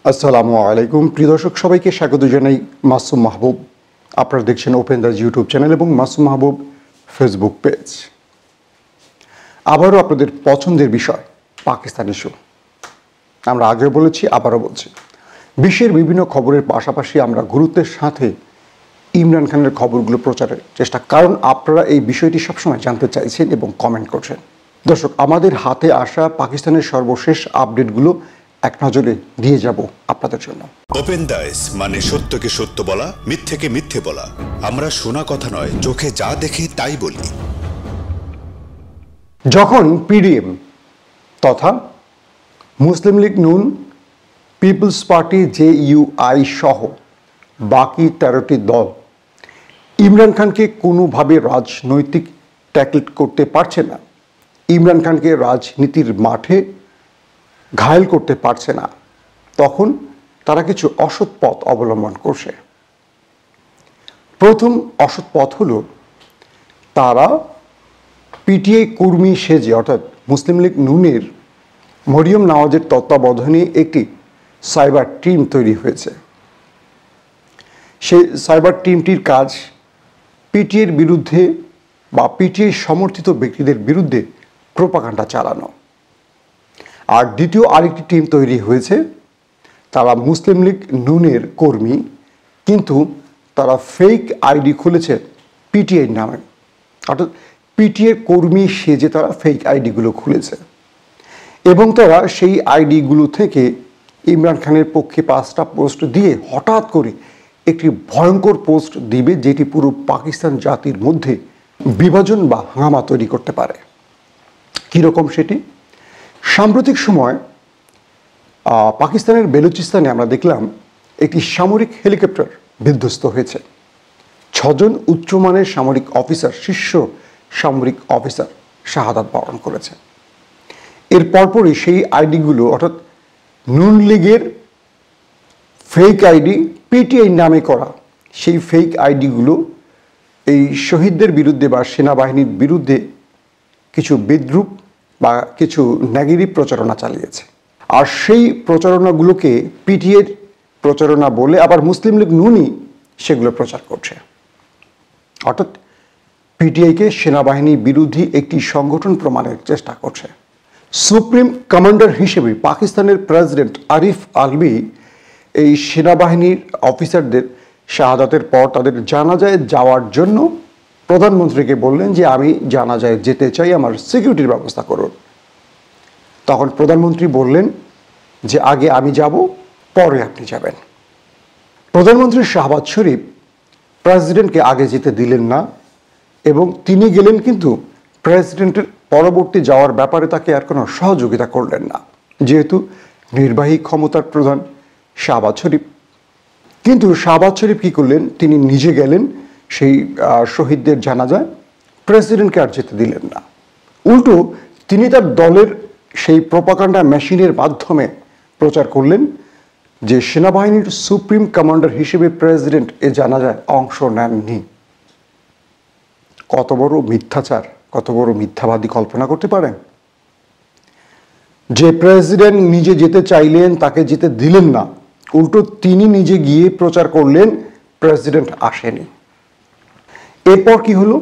আসসালামু আলাইকুম প্রিয় দর্শক সবাইকে স্বাগত জানাই মাসুম মাহবুব। আপনারা দেখছেন ওপেন দ্য ইউটিউব চ্যানেল এবং মাসুম মাহবুব ফেসবুক পেজ। আবারও আপনাদের পছন্দের বিষয় পাকিস্তান ইস্যু। আমরা আগেও বলেছি, আবারও বলছি, বিশ্বের বিভিন্ন খবরের পাশাপাশি আমরা গুরুত্বের সাথে ইমরান খানের খবরগুলো প্রচারের চেষ্টা, কারণ আপনারা এই বিষয়টি সবসময় জানতে চাইছেন এবং কমেন্ট করছেন। দর্শক, আমাদের হাতে আসা পাকিস্তানের সর্বশেষ আপডেটগুলো এক নজরে দিয়ে যাব আপনাদের জন্য। ওপেন দাইস মানে সত্যকে সত্য বলা, মিথ্যেকে মিথ্যে বলা। আমরা শোনা কথা নয়, চোখে যা দেখি তাই বলি। যখন পিডিএম তথা মুসলিম লীগ নুন, পিপলস পার্টি JUI সহ বাকি 13টি দল ইমরান খানকে কোনোভাবে রাজনৈতিক ট্যাকল করতে পারছে না, ইমরান খানকে রাজনীতির মাঠে ঘায়েল করতে পারছে না, তখন তারা কিছু অসৎ পথ অবলম্বন করছে। প্রথম অসৎ পথ হলো তারা পিটিআই কর্মী সেজে, অর্থাৎ মুসলিম লীগ নুনের মরিয়ম নওয়াজের তত্ত্বাবধানে একটি সাইবার টিম তৈরি হয়েছে। সেই সাইবার টিমটির কাজ পিটিআইয়ের বিরুদ্ধে বা পিটিআই সমর্থিত ব্যক্তিদের বিরুদ্ধে প্রোপাগান্ডা চালানো। আর দ্বিতীয় আরেকটি টিম তৈরি হয়েছে, তারা মুসলিম লীগ নুনের কর্মী, কিন্তু তারা ফেক আইডি খুলেছে পিটিআই নামে, অর্থাৎ পিটিআই কর্মী সেজে তারা ফেক আইডিগুলো খুলেছে এবং তারা সেই আইডিগুলো থেকে ইমরান খানের পক্ষে 5টা পোস্ট দিয়ে হঠাৎ করে একটি ভয়ঙ্কর পোস্ট দিবে, যেটি পুরো পাকিস্তান জাতির মধ্যে বিভাজন বা হাঙ্গামা তৈরি করতে পারে। কীরকম সেটি? সাম্প্রতিক সময় পাকিস্তানের বেলুচিস্তানে আমরা দেখলাম একটি সামরিক হেলিকপ্টার বিধ্বস্ত হয়েছে। 6 জন উচ্চমানের সামরিক অফিসার, শীর্ষ সামরিক অফিসার শাহাদাত বরণ করেছে। এর পরপরই সেই আইডিগুলো, অর্থাৎ নুন লীগের ফেক আইডি পিটিআই নামে করা সেই ফেক আইডিগুলো এই শহীদদের বিরুদ্ধে বা সেনাবাহিনীর বিরুদ্ধে কিছু বিদ্রুপ বা কিছু নেগেটিভ প্রচারণা চালিয়েছে। আর সেই প্রচারণাগুলোকে পিটিআইয়ের প্রচারণা বলে আবার মুসলিম লীগ নুনই সেগুলো প্রচার করছে, অর্থাৎ পিটিআইকে সেনাবাহিনী বিরোধী একটি সংগঠন প্রমাণের চেষ্টা করছে। সুপ্রিম কমান্ডার হিসেবে পাকিস্তানের প্রেসিডেন্ট আরিফ আলভি এই সেনাবাহিনীর অফিসারদের শাহাদাতের পর তাদের জানাজায় যাওয়ার জন্য প্রধানমন্ত্রীকে বললেন যে আমি জানাজায় যেতে চাই, আমার সিকিউরিটির ব্যবস্থা করুন। তখন প্রধানমন্ত্রী বললেন যে আগে আমি যাব, পরে আপনি যাবেন। প্রধানমন্ত্রী শাহবাজ শরীফ প্রেসিডেন্টকে আগে যেতে দিলেন না এবং তিনি গেলেন, কিন্তু প্রেসিডেন্টের পরবর্তী যাওয়ার ব্যাপারে তাকে আর কোনো সহযোগিতা করলেন না, যেহেতু নির্বাহী ক্ষমতার প্রধান শাহবাজ শরীফ। কিন্তু শাহবাজ শরীফ কী করলেন? তিনি নিজে গেলেন সেই শহীদদের জানাজায়, প্রেসিডেন্টকে আর যেতে দিলেন না। উল্টো তিনি তার দলের সেই প্রোপাগান্ডা মেশিনের মাধ্যমে প্রচার করলেন যে সেনাবাহিনীর সুপ্রিম কমান্ডার হিসেবে প্রেসিডেন্ট এ জানাজায় অংশ নেননি। কত বড় মিথ্যাচার, কত বড় মিথ্যাবাদী কল্পনা করতে পারেন? যে প্রেসিডেন্ট নিজে যেতে চাইলেন তাকে যেতে দিলেন না, উল্টো তিনি নিজে গিয়ে প্রচার করলেন প্রেসিডেন্ট আসেনি। এরপর কি হলো?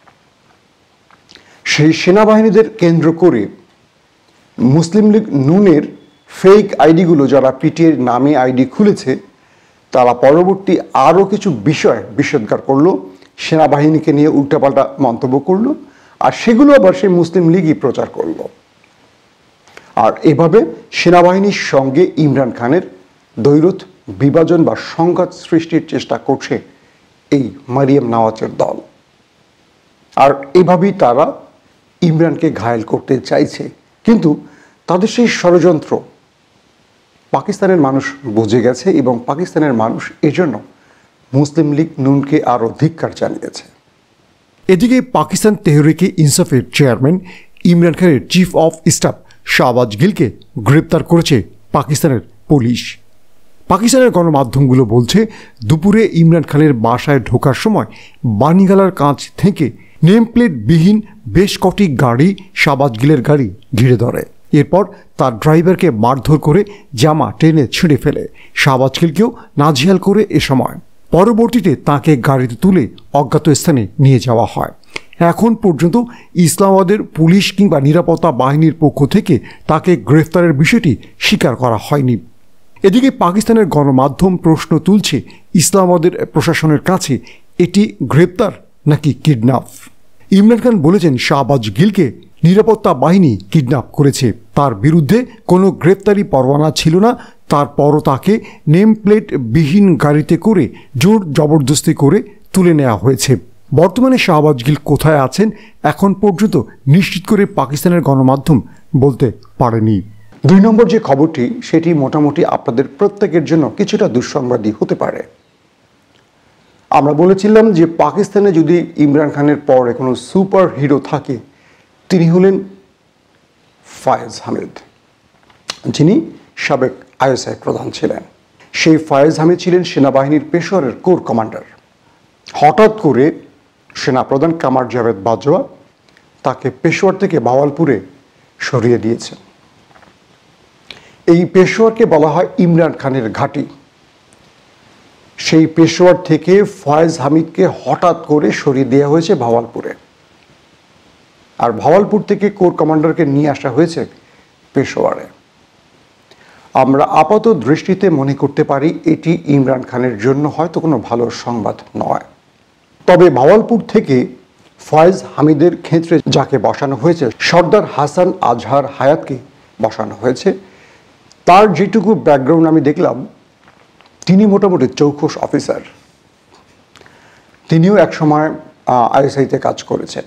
সেই সেনাবাহিনীদের কেন্দ্র করে মুসলিম লীগ নুনের ফেক আইডিগুলো, যারা পিটিআই নামে আইডি খুলেছে, তারা পরবর্তী আরও কিছু বিষয় বিষোদ্গার করলো, সেনাবাহিনীকে নিয়ে উল্টাপাল্টা মন্তব্য করলো, আর সেগুলো আবার সেই মুসলিম লীগই প্রচার করলো। আর এভাবে সেনাবাহিনীর সঙ্গে ইমরান খানের দ্বৈরথ, বিভাজন বা সংঘাত সৃষ্টির চেষ্টা করছে এই মরিয়ম নওয়াজের দল। আর এভাবেই তারা ইমরানকে ঘায়েল করতে চাইছে, কিন্তু তাদের সেই ষড়যন্ত্র পাকিস্তানের মানুষ বুঝে গেছে এবং পাকিস্তানের মানুষ এজন্য মুসলিম লীগ নুনকে আরও ধিক্কার জানিয়েছে। এদিকে পাকিস্তান তেহরিকে ইনসাফের চেয়ারম্যান ইমরান খানের চিফ অফ স্টাফ শাহবাজ গিলকে গ্রেপ্তার করেছে পাকিস্তানের পুলিশ। পাকিস্তানের গণমাধ্যমগুলো বলছে, দুপুরে ইমরান খানের বাসায় ঢোকার সময় বানিগালার কাছ থেকে নেম প্লেটবিহীন বেশ কটি গাড়ি শাহবাজ গিলের গাড়ি ঘিরে ধরে। এরপর তার ড্রাইভারকে মারধর করে জামা টেনে ছিঁড়ে ফেলে শাহবাজ গিলকেও নাজেহাল করে এ সময়। পরবর্তীতে তাকে গাড়িতে তুলে অজ্ঞাত স্থানে নিয়ে যাওয়া হয়। এখন পর্যন্ত ইসলামাবাদের পুলিশ কিংবা নিরাপত্তা বাহিনীর পক্ষ থেকে তাকে গ্রেফতারের বিষয়টি স্বীকার করা হয়নি। এদিকে পাকিস্তানের গণমাধ্যম প্রশ্ন তুলছে ইসলামাবাদের প্রশাসনের কাছে এটি গ্রেপ্তার নাকি কিডন্যাপ। ইমরান খান বলেছেন শাহবাজ গিলকে নিরাপত্তা বাহিনী কিডন্যাপ করেছে, তার বিরুদ্ধে কোনো গ্রেপ্তারি পরোয়ানা ছিল না, তারপরও তাকে নেম প্লেট বিহীন গাড়িতে করে জোর জবরদস্তি করে তুলে নেওয়া হয়েছে। বর্তমানে শাহবাজ গিল কোথায় আছেন এখন পর্যন্ত নিশ্চিত করে পাকিস্তানের গণমাধ্যম বলতে পারেনি। 2 নম্বর যে খবরটি সেটি মোটামুটি আপনাদের প্রত্যেকের জন্য কিছুটা দুঃসংবাদী হতে পারে। আমরা বলেছিলাম যে পাকিস্তানে যদি ইমরান খানের পরে কোনো সুপার হিরো থাকে তিনি হলেন ফায়েজ হামিদ, যিনি সাবেক আইএসআই প্রধান ছিলেন। সেই ফায়েজ হামিদ ছিলেন সেনাবাহিনীর পেশোয়ারের কোর কমান্ডার। হঠাৎ করে সেনাপ্রধান কামার জাভেদ বাজওয়া তাকে পেশোয়ার থেকে ভাওয়ালপুরে সরিয়ে দিয়েছেন। এই পেশোয়ারকে বলা হয় ইমরান খানের ঘাঁটি। সেই পেশোয়ার থেকে ফায়েজ হামিদকে হঠাৎ করে সরিয়ে দেওয়া হয়েছে ভাওয়ালপুরে, আর ভাওয়ালপুর থেকে কোর কমান্ডারকে নিয়ে আসা হয়েছে পেশোয়ারে। আমরা আপাত দৃষ্টিতে মনে করতে পারি এটি ইমরান খানের জন্য হয়তো কোনো ভালো সংবাদ নয়। তবে ভাওয়ালপুর থেকে ফায়েজ হামিদের ক্ষেত্রে যাকে বসানো হয়েছে সর্দার হাসান আজহার হায়াতকে বসানো হয়েছে, তার যেটুকু ব্যাকগ্রাউন্ড আমি দেখলাম তিনি মোটামুটি চৌখস অফিসার। তিনিও একসময় আইএসআইতে কাজ করেছেন।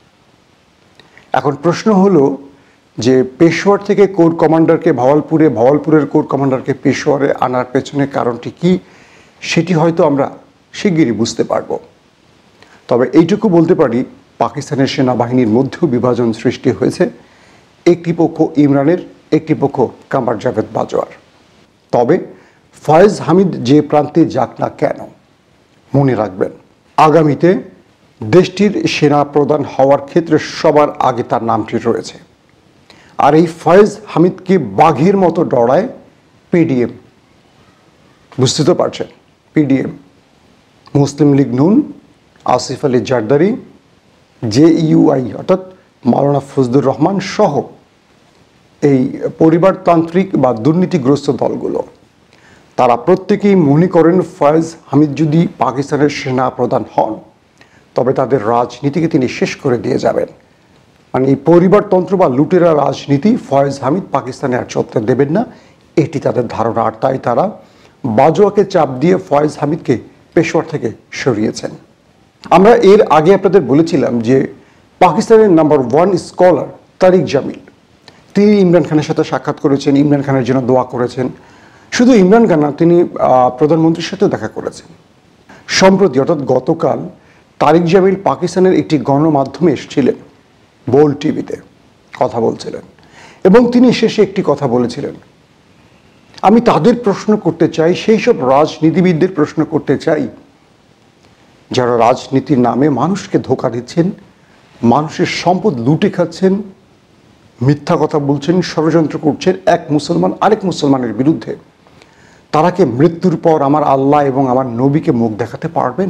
এখন প্রশ্ন হলো যে পেশোয়ার থেকে কোর কমান্ডারকে ভাওয়ালপুরের কোর কমান্ডারকে পেশোয়ারে আনার পেছনে কারণটি কি সেটি হয়তো আমরা শিগগিরই বুঝতে পারব। তবে এইটুকু বলতে পারি পাকিস্তানের সেনাবাহিনীর মধ্যেও বিভাজন সৃষ্টি হয়েছে, একটি পক্ষ ইমরানের, একটি পক্ষ কামার জাভেদ বাজওয়ার। তবে ফায়েজ হামিদ যে প্রান্তে যাক না কেন মনে রাখবেন আগামীতে দেশটির সেনা প্রধান হওয়ার ক্ষেত্রে সবার আগে তার নামটি রয়েছে। আর এই ফায়েজ হামিদকে বাঘের মতো ডরায় পিডিএম, বুঝতে তো পারছেন, পিডিএম মুসলিম লীগ নুন, আসিফ আলী জারদারি, জেইউআই অর্থাৎ মাওলানা ফজলুর রহমান সহ এই পরিবারতান্ত্রিক বা দুর্নীতিগ্রস্ত দলগুলো, তারা প্রত্যেকেই মনে করেন ফায়েজ হামিদ যদি পাকিস্তানের সেনা প্রধান হন তবে তাদের রাজনীতিকে তিনি শেষ করে দিয়ে যাবেন। মানে এই পরিবারতন্ত্র বা লুটেরা রাজনীতি ফায়েজ হামিদ পাকিস্তানে আর চলতে দেবেন না, এটি তাদের ধারণা। আর তাই তারা বাজওয়াকে চাপ দিয়ে ফায়েজ হামিদকে পেশোয়ার থেকে সরিয়েছেন। আমরা এর আগে আপনাদের বলেছিলাম যে পাকিস্তানের নাম্বার 1 স্কলার তারিক জামিল, তিনি ইমরান খানের সাথে সাক্ষাৎ করেছেন, ইমরান খানের জন্য দোয়া করেছেন। শুধু ইমরান খান না, তিনি প্রধানমন্ত্রীর সাথেও দেখা করেছেন। সম্প্রতি অর্থাৎ গতকাল তারিক জামিল পাকিস্তানের একটি গণমাধ্যমে এসেছিলেন, বোল্ড টিভিতে কথা বলছিলেন এবং তিনি শেষে একটি কথা বলেছিলেন, আমি তাদের প্রশ্ন করতে চাই, সেই সব রাজনীতিবিদদের প্রশ্ন করতে চাই যারা রাজনীতির নামে মানুষকে ধোঁকা দিচ্ছেন, মানুষের সম্পদ লুটে খাচ্ছেন, মিথ্যা কথা বলছেন, ষড়যন্ত্র করছেন এক মুসলমান আরেক মুসলমানের বিরুদ্ধে। তারা কি মৃত্যুর পর আমার আল্লাহ এবং আমার নবীকে মুখ দেখাতে পারবেন?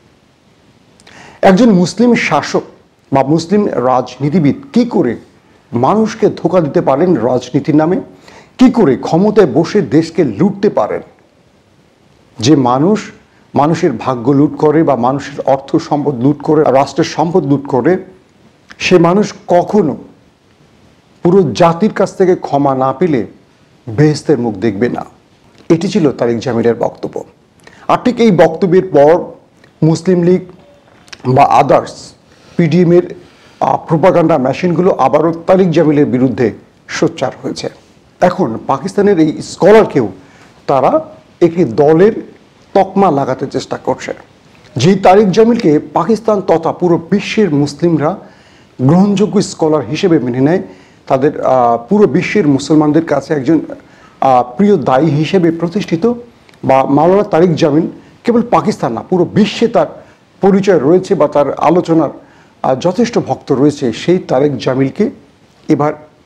একজন মুসলিম শাসক বা মুসলিম রাজনীতিবিদ কি করে মানুষকে ধোঁকা দিতে পারেন রাজনীতির নামে? কি করে ক্ষমতায় বসে দেশকে লুটতে পারেন? যে মানুষের ভাগ্য লুট করে বা মানুষের অর্থ সম্পদ লুট করে, রাষ্ট্রের সম্পদ লুট করে, সে মানুষ কখনো পুরো জাতির কাছ থেকে ক্ষমা না পেলে বেহেশতের মুখ দেখবে না। এটি ছিল তারিক জামিলের বক্তব্য। আর ঠিক এই বক্তব্যের পর মুসলিম লীগ বা আদার্স পিডিএমের প্রোপাগান্ডা মেশিনগুলো আবারও তারিক জামিলের বিরুদ্ধে সোচ্চার হয়েছে। এখন পাকিস্তানের এই স্কলারকেও তারা একটি দলের তকমা লাগাতে চেষ্টা করছে। যেই তারিক জামিলকে পাকিস্তান তথা পুরো বিশ্বের মুসলিমরা গ্রহণযোগ্য স্কলার হিসেবে মেনে নেয়, তাদের পুরো বিশ্বের মুসলমানদের কাছে একজন প্রিয় দায়ী হিসেবে প্রতিষ্ঠিত, বা মাওলানা তারিক জামিল কেবল পাকিস্তান না পুরো বিশ্বে তার পরিচয় রয়েছে বা তার আলোচনার যথেষ্ট ভক্ত রয়েছে। সেই তারিক জামিলকে এবার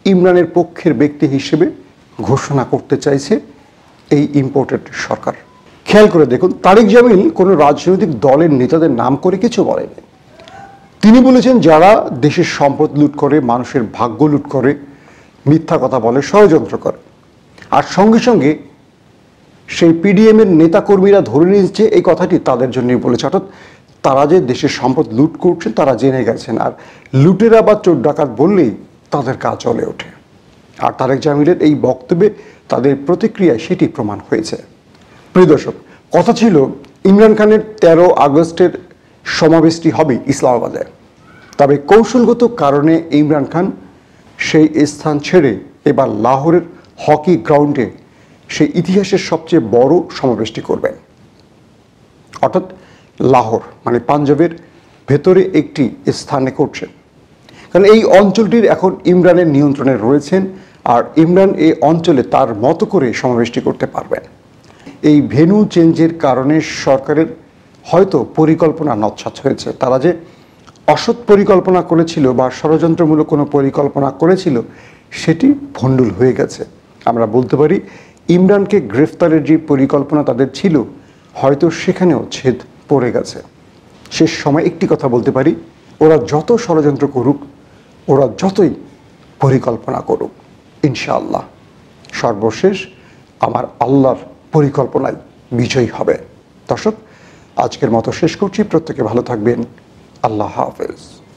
ইমরানের পক্ষের ব্যক্তি হিসেবে ঘোষণা করতে চাইছে এই ইম্পোর্টেড সরকার। খেয়াল করে দেখুন, তারেক জামিল কোনো রাজনৈতিক দলের নেতাদের নাম করে কিছু বলেনি। তিনি বলেছেন যারা দেশের সম্পদ লুট করে, মানুষের ভাগ্য লুট করে, মিথ্যা কথা বলে, ষড়যন্ত্র করে, আর সঙ্গে সঙ্গে সেই পিডিএমের নেতাকর্মীরা ধরে নিয়েছে এই কথাটি তাদের জন্যই বলেছে। অর্থাৎ তারা যে দেশের সম্পদ লুট করছেন তারা জেনে গেছেন, আর লুটেরা বা চোর ডাকাত বললেই তাদের কাজ চলে ওঠে। আর তারেক জামিলের এই বক্তব্যে তাদের প্রতিক্রিয়ায় সেটি প্রমাণ হয়েছে। প্রিয় দর্শক, কথা ছিল ইমরান খানের 13 আগস্টের সমাবেশটি হবে ইসলামাবাদে, তবে কৌশলগত কারণে ইমরান খান সেই স্থান ছেড়ে এবার লাহোরের হকি গ্রাউন্ডে সেই ইতিহাসের সবচেয়ে বড় সমাবেশটি করবেন। অর্থাৎ লাহোর মানে পাঞ্জাবের ভেতরে একটি স্থানে করছেন, কারণ এই অঞ্চলটির এখন ইমরানের নিয়ন্ত্রণে রয়েছেন, আর ইমরান এই অঞ্চলে তার মতো করে সমাবেশটি করতে পারবেন। এই ভেন্যু চেঞ্জের কারণে সরকারের হয়তো পরিকল্পনা নৎসাৎ হয়েছে। তারা যে অসৎ পরিকল্পনা করেছিল বা ষড়যন্ত্রমূলক কোনো পরিকল্পনা করেছিল সেটি ভণ্ডুল হয়ে গেছে। আমরা বলতে পারি ইমরানকে গ্রেফতারের যে পরিকল্পনা তাদের ছিল হয়তো সেখানেও ছেদ পড়ে গেছে। শেষ সময় একটি কথা বলতে পারি, ওরা যত ষড়যন্ত্র করুক, ওরা যতই পরিকল্পনা করুক, ইনশাআল্লাহ সর্বশেষ আমার আল্লাহর পরিকল্পনায় বিজয়ী হবে। দর্শক, আজকের মতো শেষ করছি। প্রত্যেকে ভালো থাকবেন। আল্লাহ হাফেজ।